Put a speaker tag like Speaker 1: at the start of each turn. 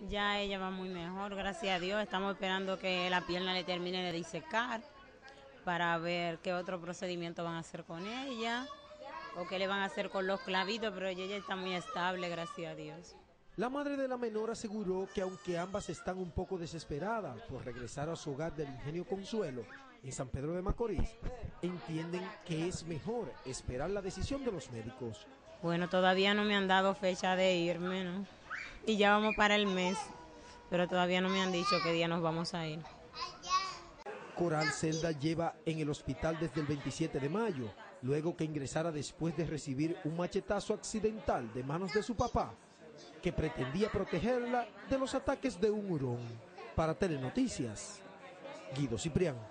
Speaker 1: Ya ella va muy mejor, gracias a Dios. Estamos esperando que la pierna le termine de disecar para ver qué otro procedimiento van a hacer con ella o qué le van a hacer con los clavitos, pero ella ya está muy estable, gracias a Dios.
Speaker 2: La madre de la menor aseguró que aunque ambas están un poco desesperadas por regresar a su hogar del Ingenio Consuelo, en San Pedro de Macorís, entienden que es mejor esperar la decisión de los médicos.
Speaker 1: Bueno, todavía no me han dado fecha de irme, ¿no? Y ya vamos para el mes, pero todavía no me han dicho qué día nos vamos a ir.
Speaker 2: Coral Celda lleva en el hospital desde el 27 de mayo, luego que ingresara después de recibir un machetazo accidental de manos de su papá, que pretendía protegerla de los ataques de un hurón. Para Telenoticias, Guido Ciprián.